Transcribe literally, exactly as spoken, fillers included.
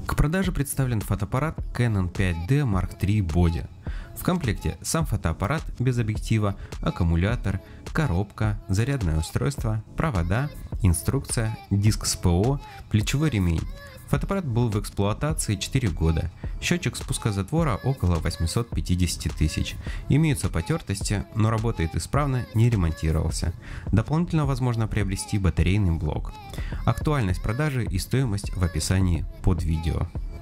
К продаже представлен фотоаппарат Canon пять дэ Mark три Body. В комплекте сам фотоаппарат без объектива, аккумулятор, коробка, зарядное устройство, провода, инструкция, диск с ПО, плечевой ремень. Фотоаппарат был в эксплуатации четыре года. Счетчик спуска затвора около восемьсот пятьдесят тысяч. Имеются потертости, но работает исправно, не ремонтировался. Дополнительно возможно приобрести батарейный блок. Актуальность продажи и стоимость в описании под видео.